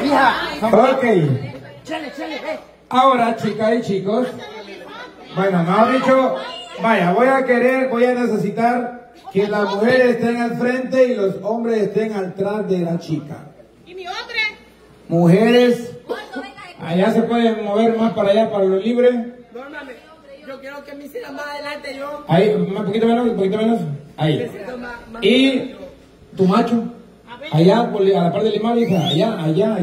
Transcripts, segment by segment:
Ok. Ahora, chicas y chicos, bueno, mejor dicho, vaya, voy a necesitar que las mujeres estén al frente y los hombres estén atrás de la chica. ¿Y mi hombre? Mujeres, allá se pueden mover más para allá, para lo libre. Yo quiero que me hiciera más adelante yo. Ahí, un poquito menos. Ahí. Y tu macho, allá, a la parte del limón, hija, allá.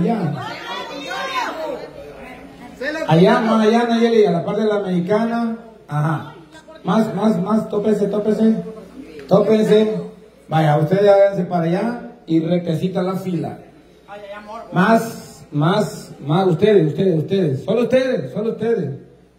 Allá, más allá, Nayeli, a la parte de la mexicana. Ajá. Más, tópense. Vaya, ustedes háganse para allá y recrecita la fila. Más, ustedes. Solo ustedes.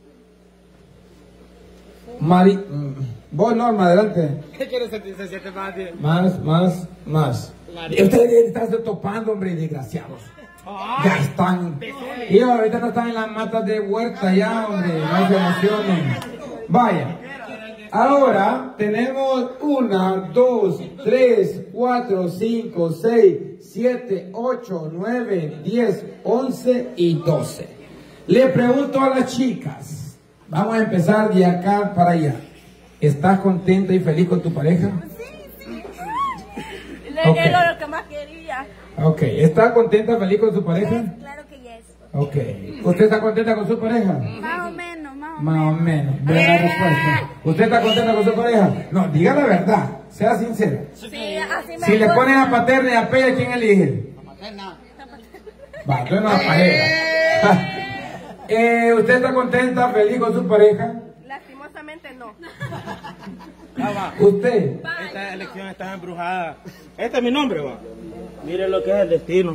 Vos, Norma, adelante. ¿Qué quieres sentir? Se siente más bien. Más. Ustedes están topando, hombre, desgraciados. Ya están. Y ahorita no están en las matas de huerta ya, hombre. No se emocionen. Vaya. Ahora tenemos 1, 2, 3, 4, 5, 6, 7, 8, 9, 10, 11 y 12. Le pregunto a las chicas. Vamos a empezar de acá para allá. ¿Estás contenta y feliz con tu pareja? Sí. Le digo lo que más quería. Ok. ¿Está contenta, feliz con su pareja? Yes, claro que yes. Ok. ¿Usted está contenta con su pareja? Más o menos. Más o menos. Buena respuesta. ¿Usted está contenta con su pareja? No, diga la verdad. Sea sincera. Sí, así me Si le gusta. ponen a Paterna y a Pella, ¿quién elige? Va, entonces no a pareja. ¿Usted está contenta, feliz con su pareja? Lastimosamente no. ¿Usted? Esta elección está embrujada. Este es mi nombre, va. Mire lo que es el destino.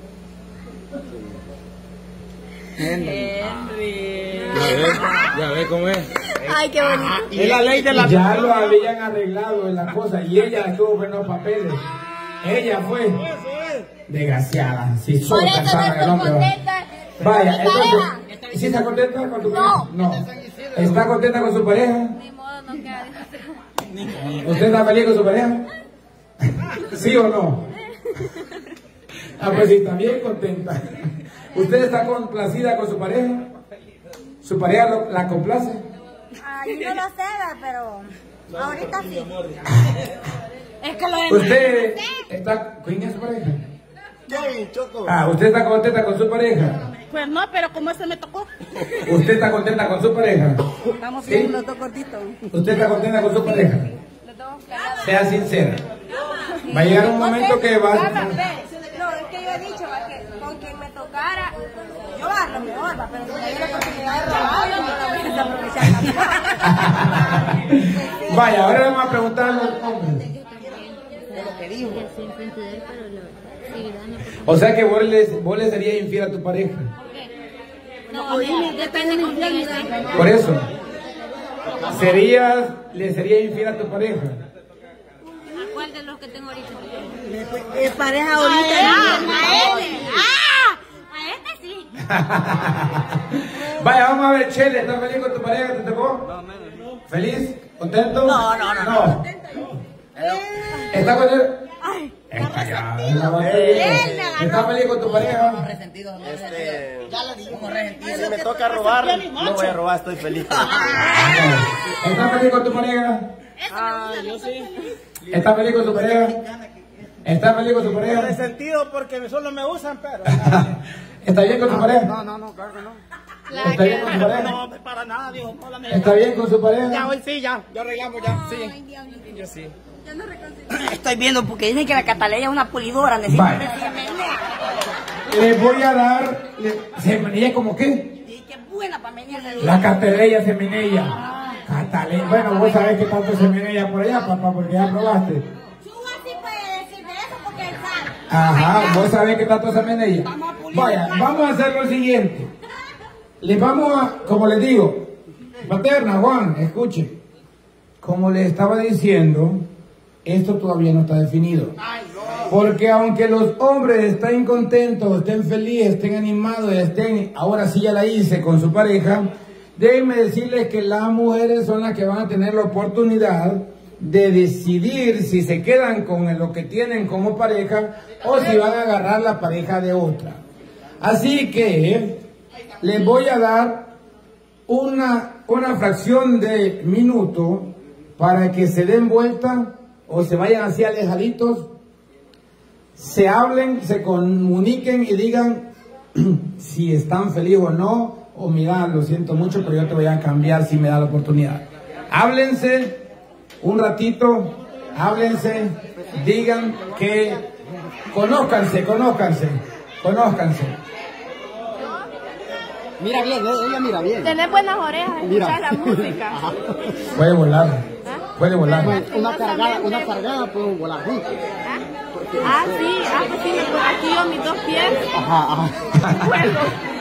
Henry. Ya ve cómo es. Ay, qué bonito. Es la ley de la... Ya lo habían arreglado en la cosa y ella estuvo en los papeles. Ella fue. Desgraciada. Si Por soy eso no casada, estoy el hombre va. contenta. Vaya, con mi pareja. entonces, ¿sí está contenta con tu pareja? No. ¿Está contenta con su pareja? Ni modo, no queda de otra. ¿Usted está feliz con su pareja? ¿Sí o no? Ah, pues sí, está bien contenta. ¿Usted está complacida con su pareja? ¿Su pareja la complace? Ay, no lo sé, pero ahorita sí. Es que lo de ¿Usted está... ¿Quién es su pareja? Choco. Ah, ¿usted está contenta con su pareja? Pues no, pero como ese me tocó. ¿Usted está contenta con su pareja? Estamos ¿Sí? los dos cortitos. ¿Usted está contenta con su pareja? Los dos calados. Sea sincera. Va a llegar un momento que va... No, es que yo he dicho que con quien me tocara, yo va lo mejor, va, pero si me diera la oportunidad de robarlo, no la voy a desaprovechar. Vaya, ahora vamos a preguntar a los hombres. O sea que vos le serías infiel a tu pareja. No, depende con quién esté. Por eso. ¿Le serías infiel a tu pareja? ¿A cuál de los que tengo ahorita? Pareja ahorita. A este sí. Vaya, vamos a ver, Chele, ¿estás feliz con tu pareja? ¿Te tocó? ¿Feliz? ¿Contento? No. ¿Estás contento? Está ya, la batería. ¿Estás feliz con tu pareja? Si me toca robar, no voy a robar, estoy feliz. ¿Estás feliz con tu pareja? Yo sí. ¿Estás feliz con tu pareja? ¿Estás feliz con tu pareja? Resentido porque solo me usan, pero... ¿Está bien con tu pareja? No, claro que no. ¿Está bien con su pareja? No, para nada, Dios. ¿Está bien con su pareja? Ya, hoy sí, ya arreglamos, ya. Sí. Yo sí. Estoy viendo porque dicen que la Cataleya es una pulidora. Vale. Les voy a dar... ¿Se menea como qué? Sí, que es buena para menear. La cataleya se menea. Cataleya. Bueno, vos sabés que tanto se menea por allá, papá, porque ya probaste. Chuba sí puede decir de eso porque él sabe. Ajá, vos sabés que tanto se menea. Vaya, vamos a hacer lo siguiente. Les vamos a, como les digo, Paterna, Juan, escuche. Como les estaba diciendo, esto todavía no está definido. Porque aunque los hombres estén contentos, estén felices, estén animados, estén, ahora sí ya la hice con su pareja, déjenme decirles que las mujeres son las que van a tener la oportunidad de decidir si se quedan con lo que tienen como pareja o si van a agarrar la pareja de otra. Así que les voy a dar una fracción de minuto para que se den vuelta o se vayan así alejaditos, se hablen, se comuniquen y digan si están felices o no, o mira, lo siento mucho, pero yo te voy a cambiar si me da la oportunidad. Háblense un ratito, háblense, digan que conózcanse. Mira bien, ella mira bien. Tener buenas orejas, escuchar la música. Puede volar, puede volar. Una cargada puede volar juntos. Ah, sí, pues sí, aquí yo mis dos pies. Ajá. Vuelo.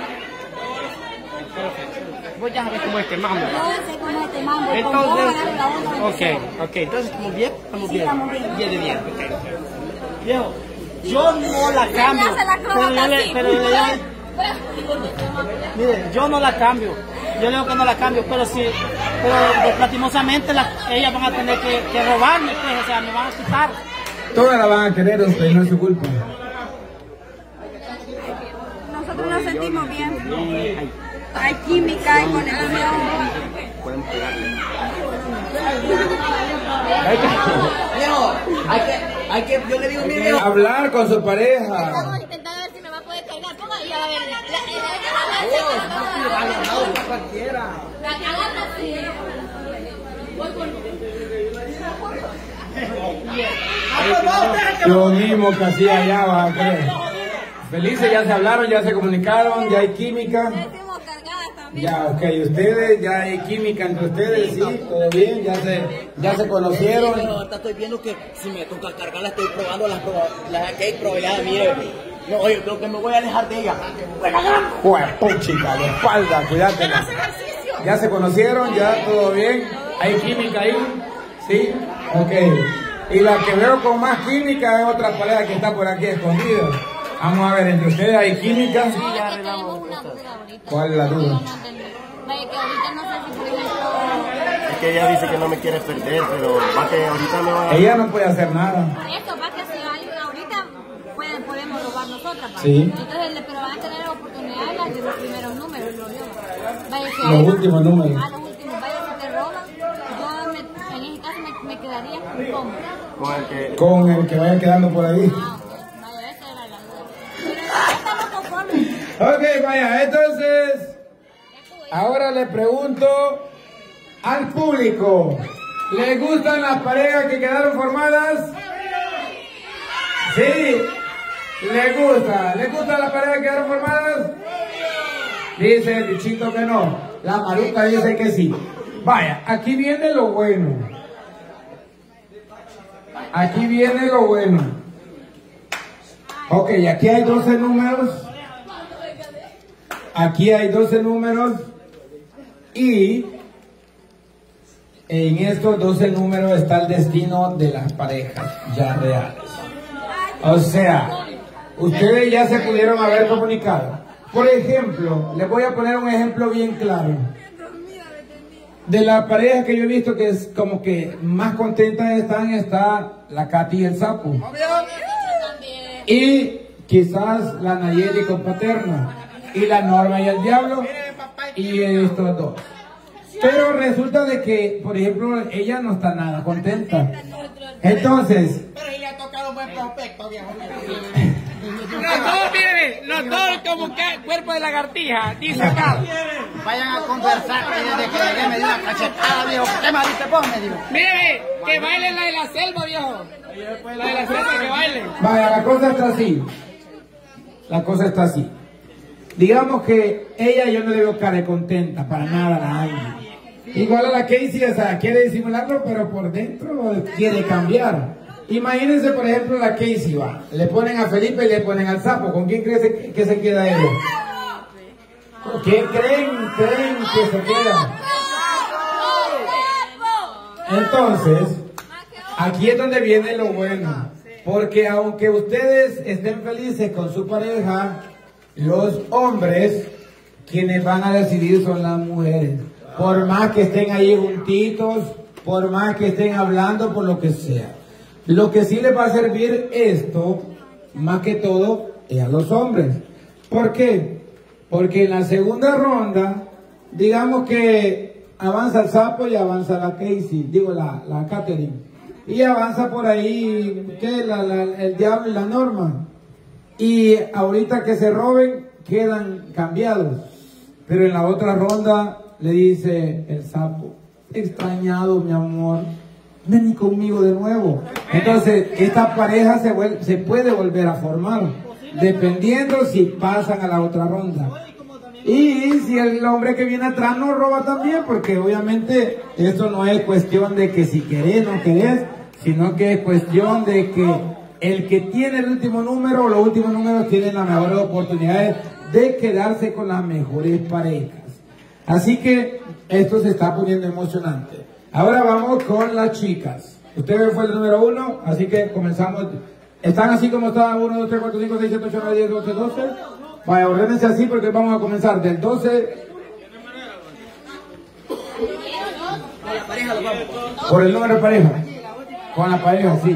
Vos ya sabés cómo es este mambo. Yo sé cómo es este mambo. Entonces, ok, entonces ¿estamos bien? Sí, estamos bien. Bien, ok. Viejo, yo no la cambio. Mire, yo no la cambio. Yo le digo que no la cambio, pero lastimosamente ellas van a tener que robarme, pues, o sea, me van a quitar. Todas la van a querer, usted, no es su culpa. Nosotros nos sentimos bien. Hay química, hay conexión. Yo le digo, mire, hablar con su pareja. Vamos a intentar ver si me va a poder cargar. Ponga ahí a ver. Lo mismo que hacía allá, vas a creer. Felices, ya se hablaron, ya se comunicaron, ya hay química. Ya, ok, ustedes, ya hay química entre ustedes, sí, todo bien, ya se conocieron. pero ahorita estoy viendo que si me toca cargarla estoy probando las que hay probabilidad, mire. No, oye, creo que me voy a alejar de ella. Chica, de espalda, cuídate. Ya se conocieron, ya todo bien, hay química ahí, sí, ok. Y la que veo con más química es otra pareja que está por aquí escondida. Vamos a ver, entre ustedes hay química. Sí, ya arreglamos una duda ahorita. ¿Cuál es la duda? Vaya que ahorita no sé si por ejemplo... Es que ella dice que no me quiere perder, pero va que ahorita me va a... Ella no puede hacer nada. Por esto, va que si alguien ahorita podemos robar nosotras. ¿Vale? Sí. Entonces, pero van a tener la oportunidad de los primeros números, ¿no? Vaya que Los últimos números. los últimos, vaya si te roban, yo en este caso me quedaría con Con el que vaya quedando por ahí. Vaya, esa era la duda. Pero ya estamos conformes. Ok, vaya, entonces, ahora le pregunto al público, ¿les gustan las parejas que quedaron formadas? Sí, ¿les gusta las parejas que quedaron formadas? Dice el bichito que no, la Maruca dice que sí. Vaya, aquí viene lo bueno. Aquí viene lo bueno. Ok, aquí hay 12 números. Aquí hay 12 números. Y en estos 12 números está el destino de las parejas ya reales. O sea, ustedes ya se pudieron haber comunicado. Por ejemplo, les voy a poner un ejemplo bien claro. De la pareja que yo he visto que es como que más contentas están, está la Katy y el Sapo. Y quizás la Nayeli con Paterna. Y la Norma y el Diablo. Y estos dos. Pero resulta de que, por ejemplo, ella no está nada contenta. Entonces... Pero ella ha tocado un buen prospecto, viejo. Los dos como que cuerpo de lagartija, dice acá. Vayan a conversar desde que me dio una cachetada, viejo. ¿Qué más dice vos? Me dijo. Mire, que bailen la de la selva, viejo. La de la selva que bailen. Vaya, la cosa está así. La cosa está así. Digamos que ella yo no le veo cara de contenta para nada a la Angie. Igual a la Casey, o sea, quiere disimularlo, pero por dentro quiere cambiar. Imagínense, por ejemplo, la Casey va. Le ponen a Felipe y le ponen al Sapo. ¿Con quién creen que se queda ella? ¿Con quién creen que se queda? Entonces, aquí es donde viene lo bueno. Porque aunque ustedes estén felices con su pareja, los hombres, quienes van a decidir son las mujeres. Por más que estén ahí juntitos, por más que estén hablando, por lo que sea. Lo que sí les va a servir esto, más que todo, es a los hombres. ¿Por qué? Porque en la segunda ronda, digamos que avanza el Sapo y avanza la Casey, digo la Catherine. Y avanza por ahí, ¿qué? El Diablo y la Norma. Y ahorita que se roben, quedan cambiados. Pero en la otra ronda le dice el Sapo: extrañado, mi amor, vení conmigo de nuevo. Entonces, esta pareja se puede volver a formar, dependiendo si pasan a la otra ronda. Y si el hombre que viene atrás no roba también, porque obviamente esto no es cuestión de que si querés o no querés, sino que es cuestión de que el que tiene el último número o los últimos números tienen las mejores oportunidades de quedarse con las mejores parejas. Así que esto se está poniendo emocionante. Ahora vamos con las chicas. Usted fue el número 1, así que comenzamos. ¿Están así como están? 1, 2, 3, 4, 5, 6, 7, 8, 9, 10, 12, 12. Vaya, ordénense así porque vamos a comenzar del 12. Con la pareja lo vamos. Por el número de pareja. Con la pareja, sí.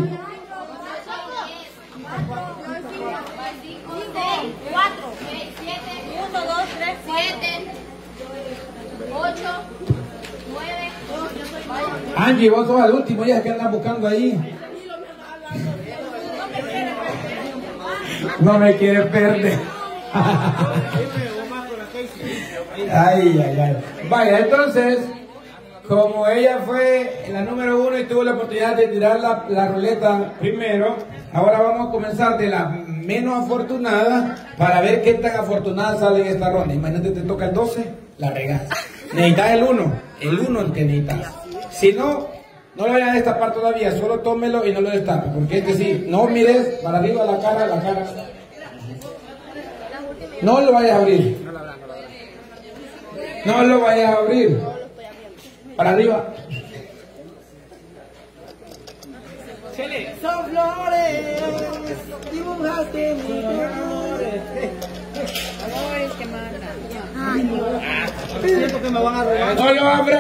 4, 7, 1, 2, 3, 7, 8, 9, yo soy Maya. Angie, vos sos al último, ya que andas buscando ahí. No me quiere perder. Ay, ay, ay. Vaya, entonces, como ella fue la número 1 y tuvo la oportunidad de tirar la ruleta primero, ahora vamos a comenzar de la menos afortunada para ver qué tan afortunada sale en esta ronda. Imagínate, te toca el 12, la regas. Necesitas el 1 el que necesitas. Si no, no lo vayan a destapar todavía, solo tómelo y no lo destape, porque es decir, no mires para arriba la cara. No lo vayas a abrir. No lo vayas a abrir. Para arriba. Son flores, dibujaste mis amores. Amores que mandan. Siento que me van a robar. No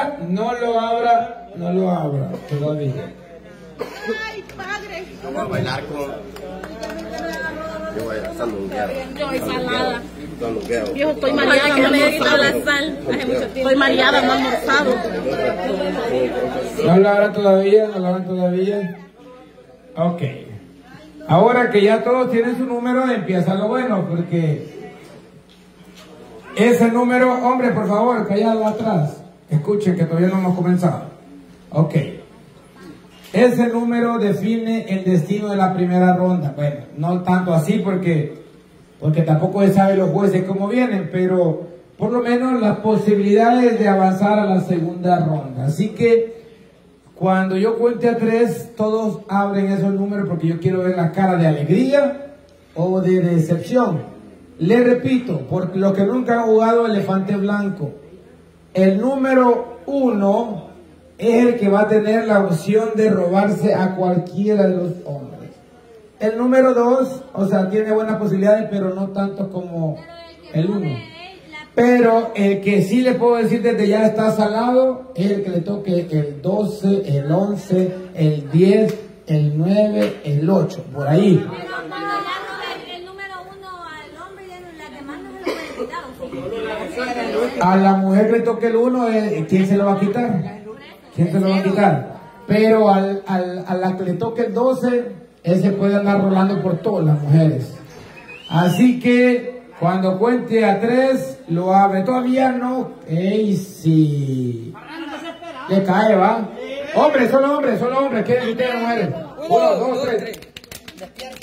lo abra todavía. Ay, padre. Vamos a bailar con... Yo voy a saludar. Yo soy salada. Yo Estoy mareada, no me gusta la sal. Estoy mareada, no he almorzado. ¿No lo abran todavía? Ok. Ahora que ya todos tienen su número, empieza lo bueno, porque ese número, hombre, por favor, callado atrás. Escuchen que todavía no hemos comenzado. Ok. Ese número define el destino de la primera ronda. Bueno, no tanto así porque tampoco se sabe los jueces cómo vienen, pero por lo menos las posibilidades de avanzar a la segunda ronda. Así que cuando yo cuente a 3, todos abren esos números porque yo quiero ver la cara de alegría o de decepción. Le repito, por los que nunca han jugado elefante blanco, el número 1 es el que va a tener la opción de robarse a cualquiera de los hombres. El número 2, o sea, tiene buenas posibilidades, pero no tanto como el 1. Pero el que sí le puedo decir desde ya está salado es el que le toque el 12, el 11, el 10, el 9, el 8, por ahí. Pero estamos hablando del número 1 al hombre y las demás no se lo pueden quitar. A la mujer que le toque el 1, ¿quién se lo va a quitar? ¿Quién se lo va a quitar? Pero a la que le toque el 12, ese puede andar rolando por todas las mujeres. Así que cuando cuente a 3, lo abre. Todavía no. ¡Ey, sí! Le cae, ¿va? Hombre, solo hombre. ¿Quieren ustedes mujeres? 1, 2, 3.